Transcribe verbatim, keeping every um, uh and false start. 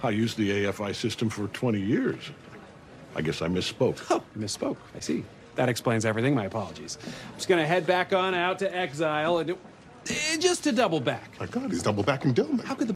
I used the A F I system for twenty years. I guess I misspoke. Oh, you misspoke. I see. That explains everything. My apologies. I'm just gonna head back on out to exile and do... eh, just to double back. My God, he's double backing Dillman. How could the